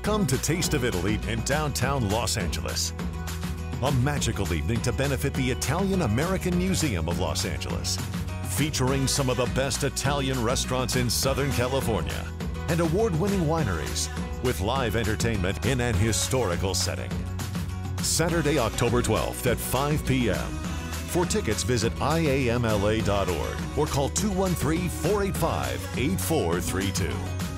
Come to Taste of Italy in downtown Los Angeles. A magical evening to benefit the Italian American Museum of Los Angeles, featuring some of the best Italian restaurants in Southern California and award-winning wineries with live entertainment in an historical setting. Saturday, October 12th at 5 p.m. For tickets, visit IAMLA.org or call 213-485-8432.